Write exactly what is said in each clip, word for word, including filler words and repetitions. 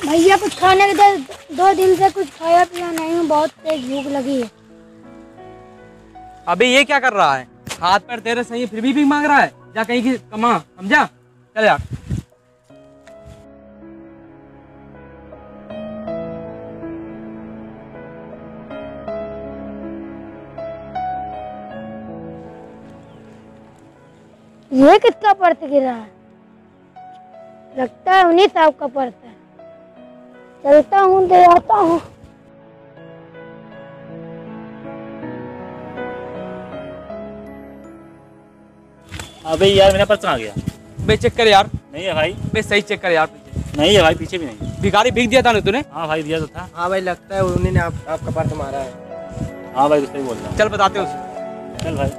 भैया कुछ खाने के दे, दो दिन से कुछ खाया पिया नहीं हूँ, बहुत तेज भूख लगी है। अबे ये क्या कर रहा है? हाथ पैर तेरे सही है फिर भी भीख मांग रहा है। जा कहीं की कमा, समझा? चल यार। ये किसका पर्स गिरा है? लगता है उन्हीं साहब का पर्स है। चलता हूँ, दे आता हूँ। अबे यार मेरा पर्स कहाँ गया? बे चेक कर यार। नहीं है भाई। बे सही चेक कर यार। नहीं है भाई, पीछे भी नहीं। भिखारी भीख दिया था ना तूने? हाँ भाई दिया तो था। हाँ भाई लगता है उन्हीं ने आप, आपका पर्स मारा है। हाँ भाई तो सही बोल रहा है। चल बताते उसे। चल भाई।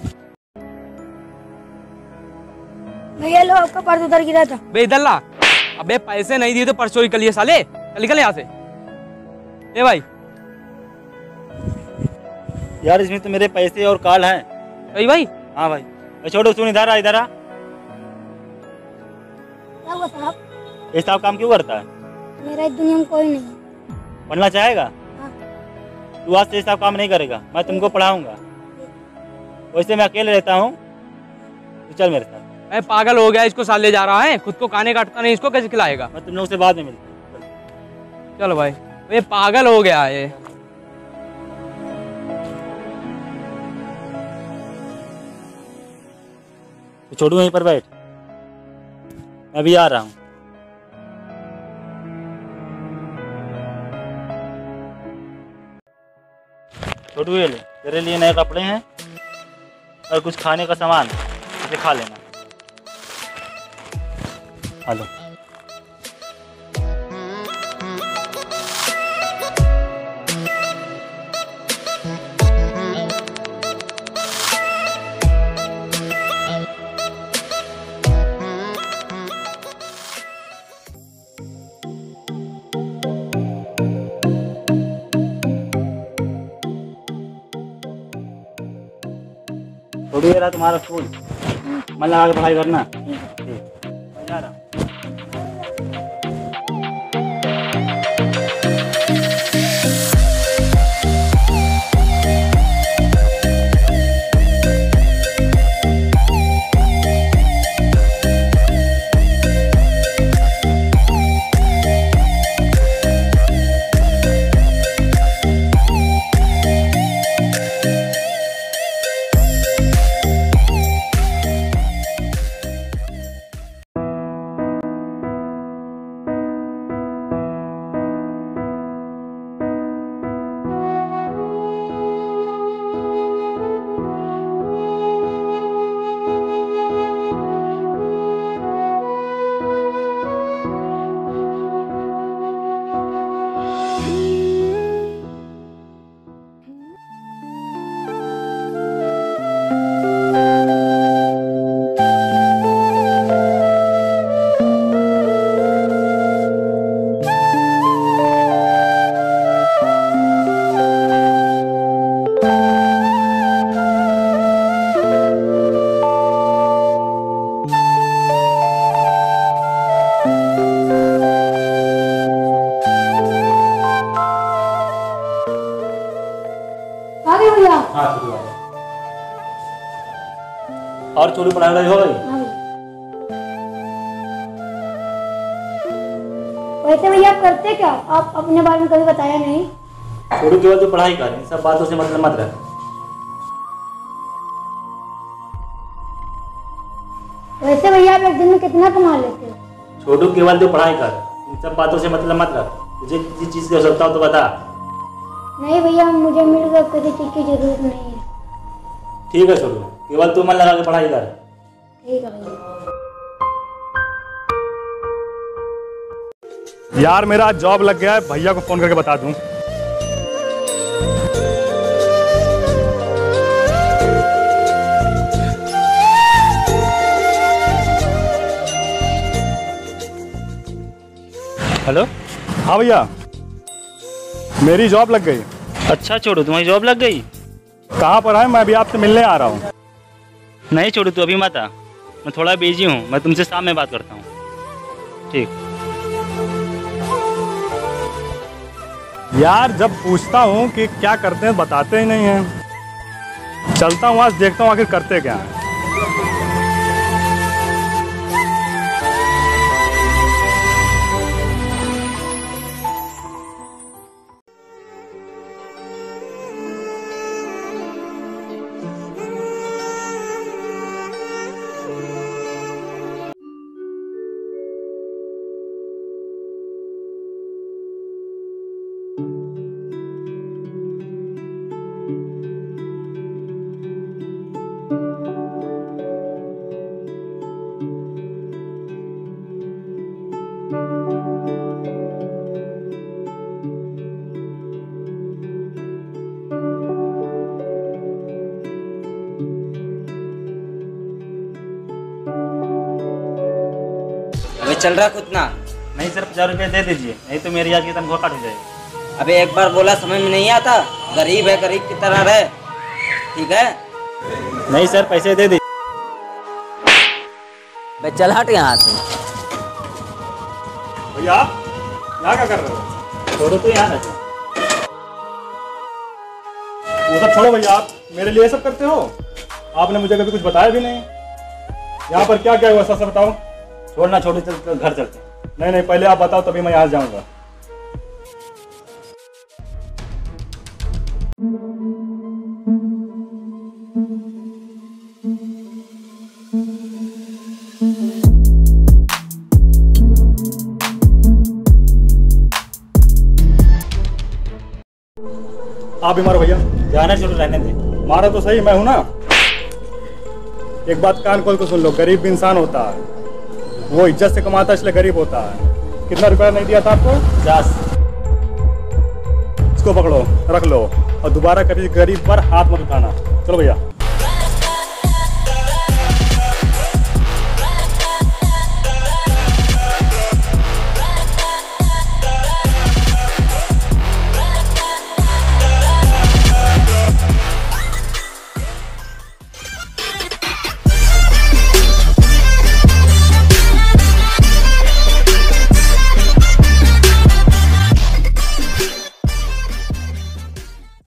भैया लो, आपका पर्स उधर गिरा था। बे इधर ला। अबे पैसे नहीं दिए तो पर्स चोरी कर लिए साले। चल निकल यहाँ से। ए भाई यार इसमें तो मेरे पैसे और कार्ड हैं। सही भाई? हाँ भाई। छोड़ो, सुन इधर आ, इधर आ। क्या हुआ साहब? ये साहब काम क्यों करता है? मेरा इस दुनिया में कोई नहीं। पढ़ना चाहेगा? हाँ। तू आज से ये साहब काम नहीं करेगा, मैं तुमको पढ़ाऊंगा। वैसे मैं अकेले रहता हूँ, तू चल मेरे साथ। मैं पागल हो गया, इसको साल ले जा रहा है, खुद को खाने काटता नहीं, इसको कैसे खिलाएगा? मैं तुम लोग से बाद में मिलता हूँ। चलो भाई। ये पागल हो गया है। तो छोड़ू यहीं पर बैठ, मैं भी आ रहा हूँ। छोटू ये ले, तेरे लिए नए कपड़े हैं और कुछ खाने का सामान, इसे खा लेना। हेलो। छोटू ये रहा तुम्हारा स्कूल, मन लगा के पढ़ाई करना। ठीक, मैं जा रहा हूँ। हाँ छोटू आ जा। और छोटू पढ़ाई वढ़ाई हो गई? वैसे भैया आप करते क्या? आप अपने बारे में कभी बताया नहीं। छोटू केवल तू पढ़ाई कर, इन सब बातों से मतलब मत रख। वैसे भैया आप एक दिन में कितना कमा लेते हो? छोटू केवल तू पढ़ाई कर, इन सब बातों से मतलब मत रख। तुझे किसी चीज की आवश्यकता हो तो बता। नहीं भैया, मुझे मिल गया, किसी चीज की जरूरत नहीं है। ठीक है छोटू, केवल तू मन लगा के पढ़ाई कर। ठीक है भैया। यार मेरा आज जॉब लग गया है, भैया को फोन करके बता दूं। हेलो। हाँ भैया, मेरी जॉब लग गई। अच्छा छोटू, तुम्हारी जॉब लग गई? कहाँ पर है? मैं अभी आपसे मिलने आ रहा हूँ। नहीं छोटू, तू अभी मत आ, मैं थोड़ा बिजी हूँ, मैं तुमसे शाम में बात करता हूँ। ठीक। यार जब पूछता हूँ कि क्या करते हैं बताते ही नहीं हैं। चलता हूँ आज देखता हूँ आखिर करते क्या हैं। चल रहा कुछ ना। नहीं सर, पचास रुपये दे दीजिए, नहीं तो मेरी आज की तनख्वाह कट हो जाएगी। अबे एक बार बोला समझ में नहीं आता, गरीब है गरीब की तरह रहे, ठीक है? नहीं सर, पैसे दे दीजिए। बे चल हट यहाँ से। भैया आप यहाँ क्या कर रहे हो? छोड़ो तो यहाँ ना। वो सब छोड़ो भैया, आप मेरे लिए सब करते हो? आपने मुझे कभी कुछ बताया भी नहीं। यहाँ पर क्या क्या हुआ सर बताओ। छोड़ना छोड़ो, चल चल घर चलते हैं। नहीं नहीं, पहले आप बताओ तभी मैं यहाँ जाऊँगा। आप भी मारो भैया। जाना छोड़ो, रहने दे। मारा तो सही, मैं हूं ना। एक बात कान खोल को सुन लो, गरीब भी इंसान होता है, वो इज्जत से कमाता है इसलिए गरीब होता है। कितना रुपया नहीं दिया था आपको? पचास। इसको पकड़ो, रख लो और दोबारा कभी गरीब पर हाथ मत उठाना। चलो भैया।